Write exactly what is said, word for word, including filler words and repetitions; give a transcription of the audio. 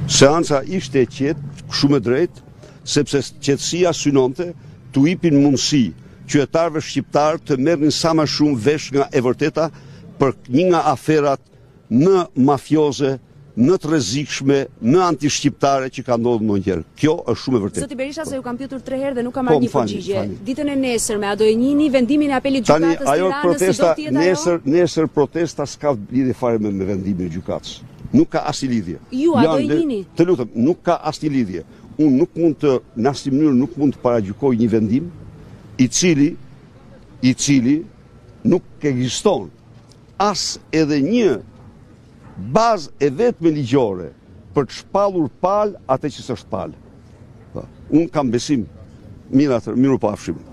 Seanca ishte e qetë, shumë e drejtë, sepse qetësia synonte t'u jepin mundësi qytetarëve shqiptar të merrnin sa më shumë vesh nga e vërteta për një nga aferat më mafioze, më të rrezikshme, më antishqiptare që ka ndodhur ndonjëherë. Kjo është shumë e vërtetë. Zoti Berisha, se ju kam pyetur tre herë dhe nuk kam marrë një përgjigje. Ditën e nesërme, a do e njihni vendimin e apelit gjykatës së Tiranës, si do të jetë ajo? Nesër, nesër protesta s'ka lidhje fare me, me vendimin e gjykatës. Nuk ka asnjë lidhje. Ju a do e njihni? Të lutem, nuk ka asnjë lidhje. Unë nuk mund të, në asnjë mënyrë nuk mund të paragjykoj një vendim i cili i cili nuk ekziston as edhe një bazë e vetme ligjore për të shpallur palë atë që s'është palë. Unë kam besim, mirë atë, miru pafshim.